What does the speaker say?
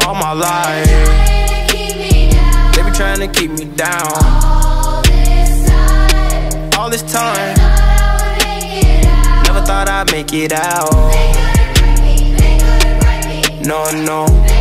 all my life. They be trying to keep me down all this time. Never thought I'd make it out. No, no.